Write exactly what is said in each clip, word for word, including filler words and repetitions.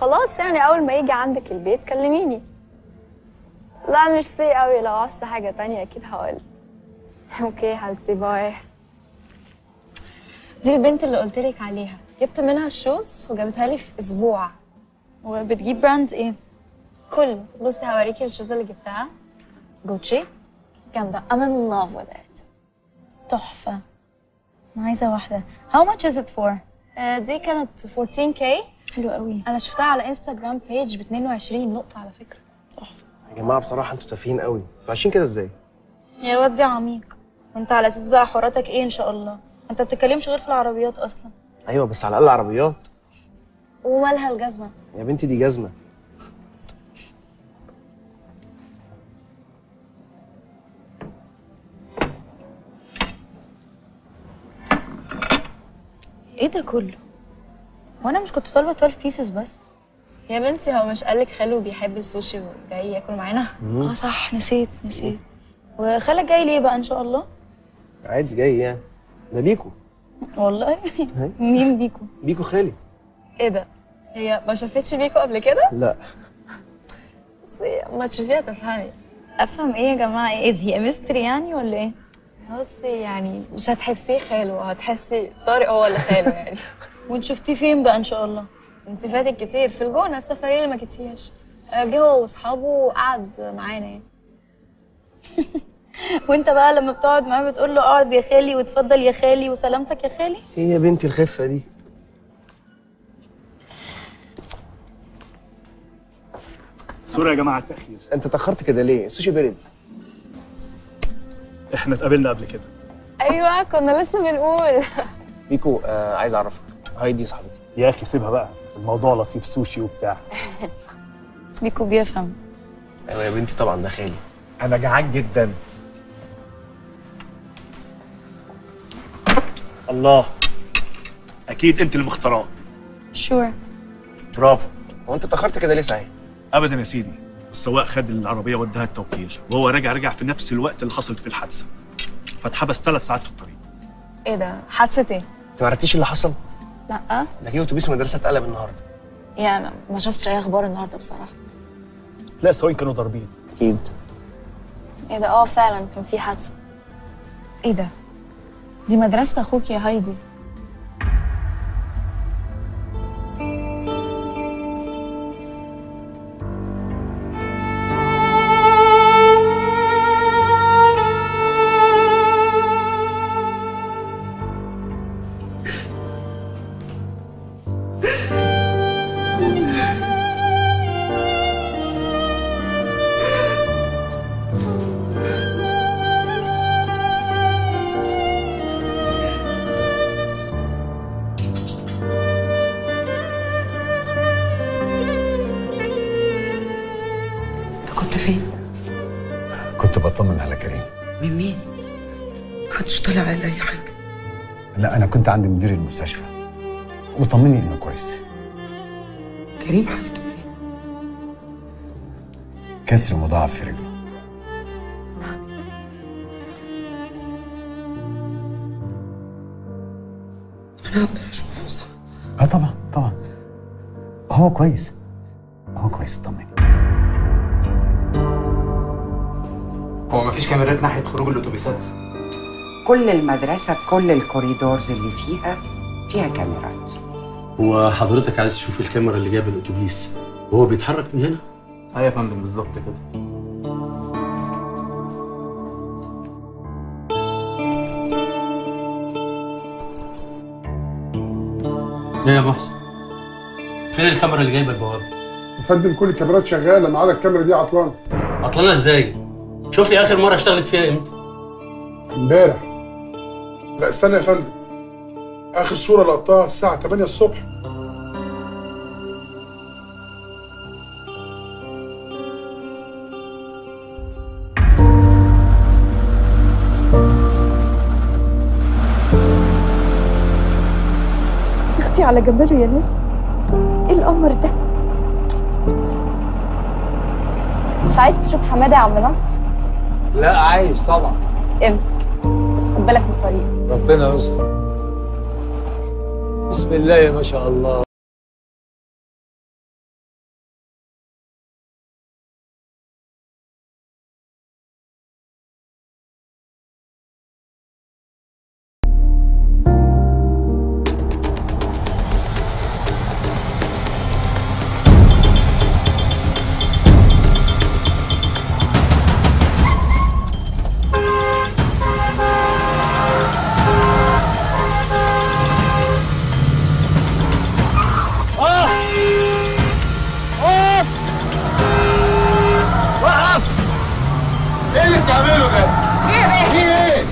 خلاص يعني اول ما يجي عندك البيت كلميني. لا ميرسي قوي، لو عاوزت حاجه تانية اكيد هقول. اوكي حبيبتي باي. دي البنت اللي قلتلك عليها، جبت منها الشوز وجابتها لي في اسبوع. وبتجيب براند ايه؟ كله. بصي هوريكي الشوز اللي جبتها. جوتشي جامده. I'm in love with it. تحفه. انا عايزه واحده. How much is it for؟ آه دي كانت أربعتاشر كيه. حلو قوي. انا شفتها على انستغرام بيج ب اتنين وعشرين نقطه على فكره. تحفه. يا جماعه بصراحه انتوا تافهين قوي، انتوا عايشين كده ازاي؟ يا واد دي عميق. وانت على اساس بقى حواراتك ايه ان شاء الله؟ انت بتتكلمش غير في العربيات اصلا. ايوه بس على الاقل عربيات. ومالها الجزمه؟ يا بنتي دي جزمه. ايه ده كله؟ وانا مش كنت طالبه اتناشر بيسز بس؟ يا بنتي هو مش قالك خالو بيحب السوشي وجاي ياكل معانا؟ اه صح، نسيت نسيت. وخالك جاي ليه بقى ان شاء الله؟ عادي جاي يعني. ده بيكو. والله؟ مين بيكو؟ بيكو خالي. ايه ده؟ هي ما شافتش بيكو قبل كده؟ لا. بس ما تشوفيها تفهمي. افهم ايه يا جماعه؟ ايه دي ميستري يعني ولا ايه؟ بصي يعني مش هتحسيه خاله، هتحسي طارق هو اللي خاله يعني. وانت شفتيه فين بقى ان شاء الله؟ انت فاتك كتير في الجونه، السفريه اللي ما جيتيهاش. جه هو واصحابه وقعد معانا يعني. وانت بقى لما بتقعد معاه بتقول له اقعد يا خالي وتفضل يا خالي وسلامتك يا خالي؟ ايه يا بنتي الخفه دي؟ سوري يا جماعه التاخير. انت اتاخرت كده ليه؟ السوشي برد. احنا اتقابلنا قبل كده. ايوه كنا لسه بنقول. بيكو آه عايز اعرفك، هايدي صاحبتي. يا اخي سيبها بقى، الموضوع لطيف، سوشي وبتاع. بيكو بيفهم. ايوه يا بنتي طبعا ده خالي. انا جعان جدا. الله، اكيد انت اللي مختاراه. شور. برافو. هو انت اتاخرت كده ليه صحيح؟ ابدا يا سيدي، السواق خد العربيه وداها التوكيل، وهو راجع رجع في نفس الوقت اللي حصلت فيه الحادثه، فاتحبس ثلاث ساعات في الطريق. ايه ده؟ حادثه ايه؟ انت ما عرفتيش اللي حصل؟ لا. ده في اتوبيس مدرسه اتقلب النهارده. يعني انا ما شفتش اي اخبار النهارده بصراحه. تلاقي السواقين كانوا ضاربين. اكيد. ايه ده؟ اه فعلا كان في حادثه. ايه ده؟ دي مدرسه اخوك يا هايدي. كنت فين؟ كنت بطمن على كريم. من مين؟ محدش طلع قال أي حاجة. لا أنا كنت عند مدير المستشفى وطمني إنه كويس. كريم حالته إيه؟ كسر مضاعف في رجله. أنا أقدر أشوفه صح؟ اه طبعا طبعا. هو كويس. هو كويس اطمني. هو مفيش كاميرات ناحية خروج الأتوبيسات؟ كل المدرسة بكل الكوريدورز اللي فيها فيها كاميرات. هو حضرتك عايز تشوف الكاميرا اللي جايبه الأتوبيس وهو بيتحرك من هنا؟ أيوة يا فندم بالظبط كده. ايه يا محسن؟ فين الكاميرا اللي جايبه البوابه؟ يا فندم كل الكاميرات شغاله ما عدا الكاميرا دي عطلانه. عطلانه ازاي؟ شوف لي اخر مره اشتغلت فيها امتى؟ امبارح. لا استنى يا فندم، اخر صوره لقطتها الساعه تمانية الصبح. اختي على جماله يا ناس. ايه القمر ده؟ مش عايز تشوف حماده يا عم نصر؟ لا عايز طبعا. امسك بس خد بالك من الطريق. ربنا يستر. بسم الله ما شاء الله. اللي بتعمله ده؟ ايه يا باشا؟ في ايه؟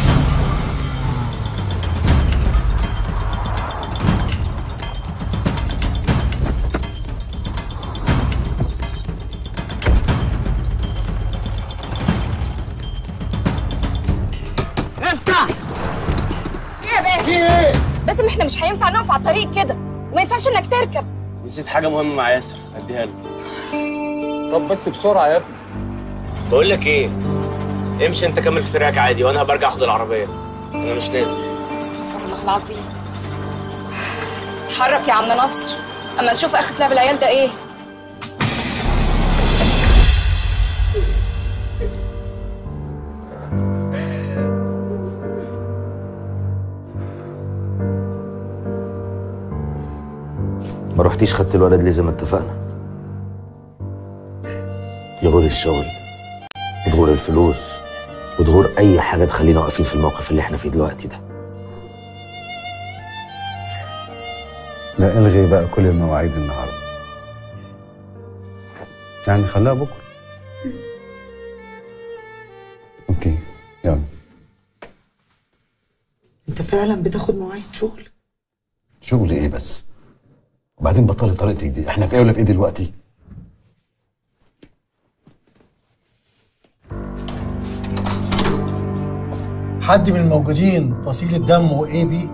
افتح! ايه يا باشا؟ في ايه؟ بس احنا مش هينفع نقف على الطريق كده، وما ينفعش انك تركب. نسيت حاجه مهمه مع ياسر، اديها له. طب بس بسرعه يا ابني. بقول لك ايه، امشي انت كمل في طريقك عادي وانا برجع اخد العربيه، انا مش نازل. استغفر الله العظيم. اتحرك يا عم نصر اما نشوف اخر لعب العيال ده ايه. ما رحتيش خدت الولد ليه زي ما اتفقنا؟ يغور الشغل وتغور الفلوس وتغور اي حاجه تخلينا واقفين في الموقف اللي احنا فيه دلوقتي ده. لا الغي بقى كل المواعيد النهارده، يعني خليها بكره. اوكي يلا. انت فعلا بتاخد مواعيد شغل؟ شغل ايه بس؟ وبعدين بطلي طريقتك دي، احنا في ايه ولا في ايه دلوقتي؟ حد من الموجودين فصيلة دمه اي بي؟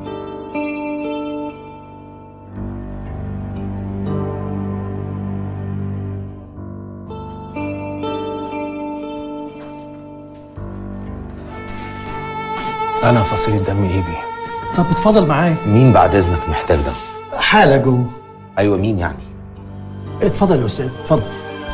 انا فصيله دم اي بي. طب اتفضل معايا. مين بعد اذنك محتاج دم؟ حالة جوه. ايوه مين يعني؟ اتفضل يا استاذ اتفضل.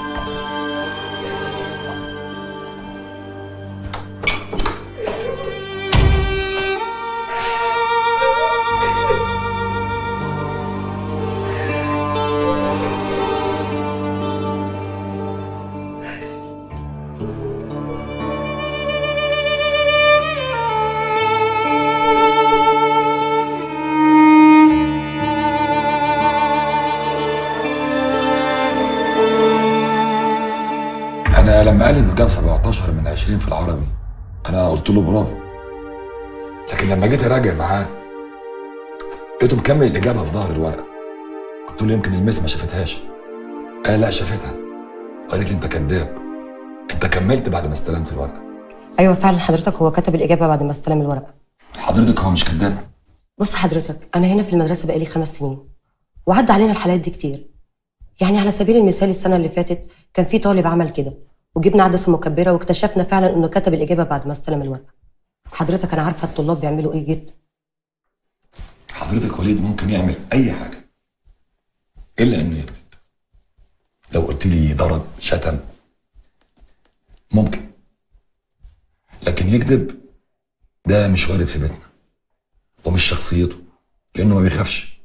لما قال انه جاب سبعتاشر من عشرين في العربي انا قلت له برافو، لكن لما جيت اراجع معاه لقيته مكمل الاجابه في ظهر الورقه. قلت له يمكن المس ما شافتهاش. قال لا شافتها وقالت لي انت كذاب، انت كملت بعد ما استلمت الورقه. ايوه فعلا حضرتك هو كتب الاجابه بعد ما استلم الورقه. حضرتك هو مش كذاب؟ بص حضرتك انا هنا في المدرسه بقالي خمس سنين وعدى علينا الحالات دي كتير. يعني على سبيل المثال السنه اللي فاتت كان في طالب عمل كده وجبنا عدسه مكبره واكتشفنا فعلا انه كتب الاجابه بعد ما استلم الورقه. حضرتك انا عارفه الطلاب بيعملوا ايه جدا. حضرتك وليد ممكن يعمل اي حاجه الا انه يكتب. لو قلت لي ضرب شتم ممكن، لكن يكذب ده مش وارد في بيتنا ومش شخصيته لانه ما بيخافش.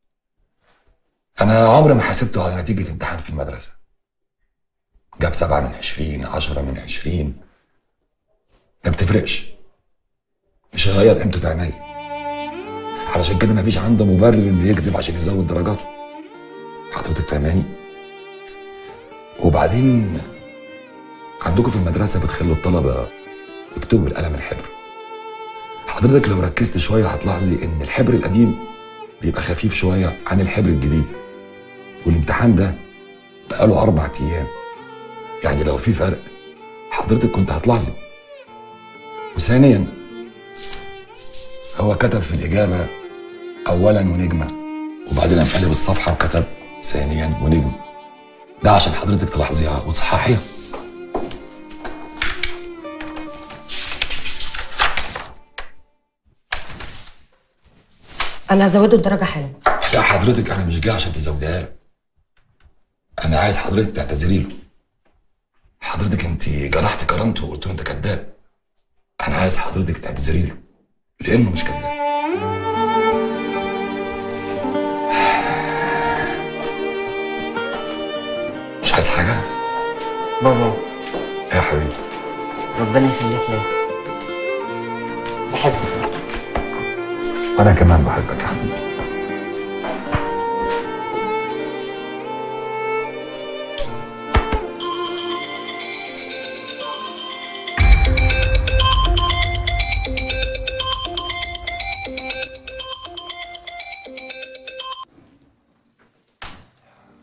انا عمري ما حسبته على نتيجه امتحان في المدرسه. جاب سبعة من عشرين، عشرة من عشرين، ما بتفرقش. مش هيغير قيمته في عينيا. علشان كده مفيش عنده مبرر انه يكذب عشان يزود درجاته. حضرتك فاهماني؟ وبعدين عندكم في المدرسه بتخلوا الطلبه يكتبوا بالقلم الحبر. حضرتك لو ركزت شويه هتلاحظي ان الحبر القديم بيبقى خفيف شويه عن الحبر الجديد. والامتحان ده بقاله اربع ايام. يعني لو في فرق حضرتك كنت هتلاحظي. وثانيا هو كتب في الإجابة أولا ونجمة وبعدين قام قلب الصفحة وكتب ثانيا ونجمة. ده عشان حضرتك تلاحظيها وتصححيها. انا هزوده الدرجه حالا. لا حضرتك أنا مش جاي عشان تزوديها له. أنا عايز حضرتك تعتذري له. حضرتك انت جرحت كرامته وقلت له انت كذاب. انا عايز حضرتك تعتذري له لانه مش كذاب. مش عايز حاجه؟ بابا يا حبيبي ربنا يخليك ليا. بحبك. وانا كمان بحبك يا حبيبي.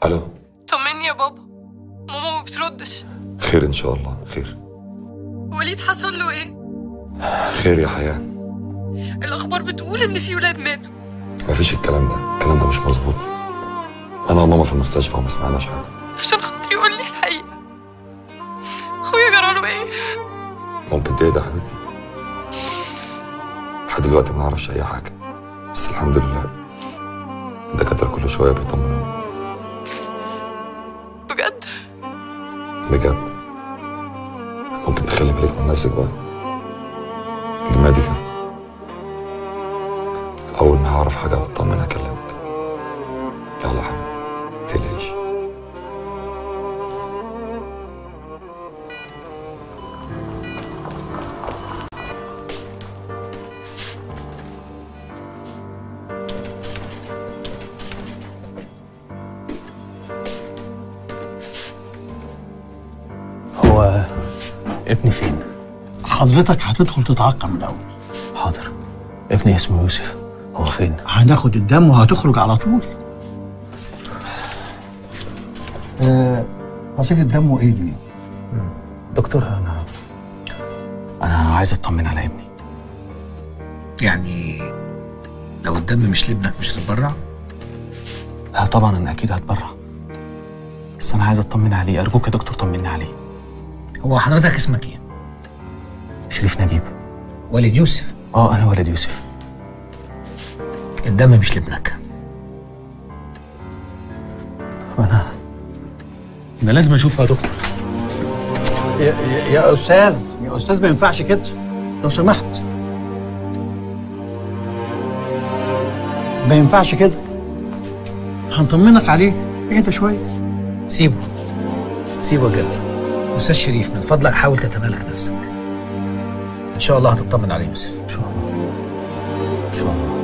الو. طمني يا بابا، ماما ما بتردش. خير ان شاء الله خير. وليد حصل له ايه؟ خير يا حياه. الاخبار بتقول ان في ولاد ماتوا. مفيش الكلام ده، الكلام ده مش مظبوط. انا وماما في المستشفى وما سمعناش حاجه. عشان خاطري قول لي الحقيقه، اخويا جراله ايه؟ ممكن تهدى يا حبيبتي؟ لحد دلوقتي ما نعرفش اي حاجه، بس الحمد لله الدكاتره كل شويه بيطمنونا. بجد؟ بجد. ممكن تخلي بالك من نفسك بقى. المادي ده اول ما هعرف حاجه واطمن اكلمك. يلا يا حبيبتي متقلقيش. هو ابني فين؟ حضرتك هتدخل تتعقم الأول. حاضر. ابني اسمه يوسف، هو فين؟ هناخد الدم وهتخرج على طول. آه، فصيل الدم ايه دي؟ دكتور انا انا عايز اطمن على ابني. يعني لو الدم مش لابنك مش هتتبرع؟ لا طبعا انا اكيد هتبرع، بس انا عايز اطمن عليه. ارجوك يا دكتور طمني عليه. هو حضرتك اسمك ايه؟ شريف نجيب. والد يوسف؟ اه انا والد يوسف. الدم مش لابنك. وانا انا لازم اشوفه يا دكتور. يا, يا, يا استاذ يا استاذ ما ينفعش كده لو سمحت. ما ينفعش كده، هنطمنك عليه. اهدى شويه. سيبه سيبه يا جد. استاذ شريف من فضلك حاول تتمالك نفسك. ان شاء الله هتطمن على يوسف. ان شاء الله ان شاء الله.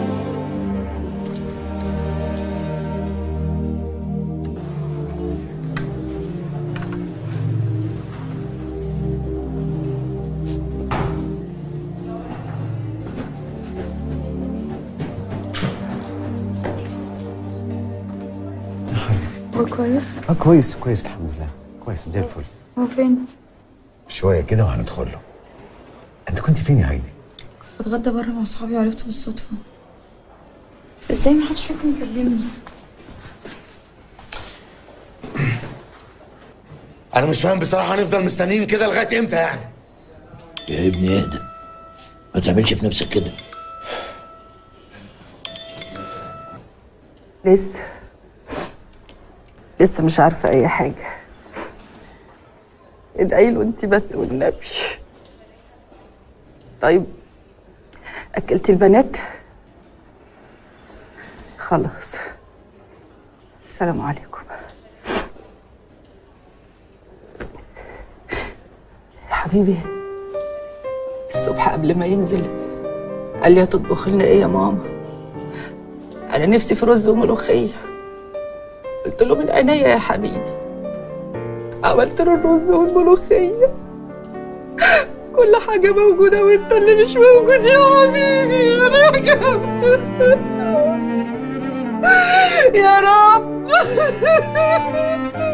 هو كويس؟ اه كويس كويس الحمد لله، كويس زي الفل. هو فين؟ شويه كده وهندخل له. انت كنت فين يا هايدي؟ بتغدى بره مع صحابي وعرفت بالصدفه. ازاي ما حدش فيكم يكلمني؟ انا مش فاهم بصراحه، هنفضل مستنيين كده لغايه امتى يعني؟ يا ابني اهدى، ما تعملش في نفسك كده. لسه لسه مش عارفه اي حاجه. ادعي له انت بس والنبي. طيب اكلتي البنات؟ خلاص، السلام عليكم. يا حبيبي الصبح قبل ما ينزل قال لي هتطبخ لنا ايه يا ماما؟ انا نفسي في رز وملوخيه. قلت له من عينيا يا حبيبي. عملت له الرز والملوخيه، كل حاجه موجوده وانت اللي مش موجود يا حبيبي. يا رجب يا رب.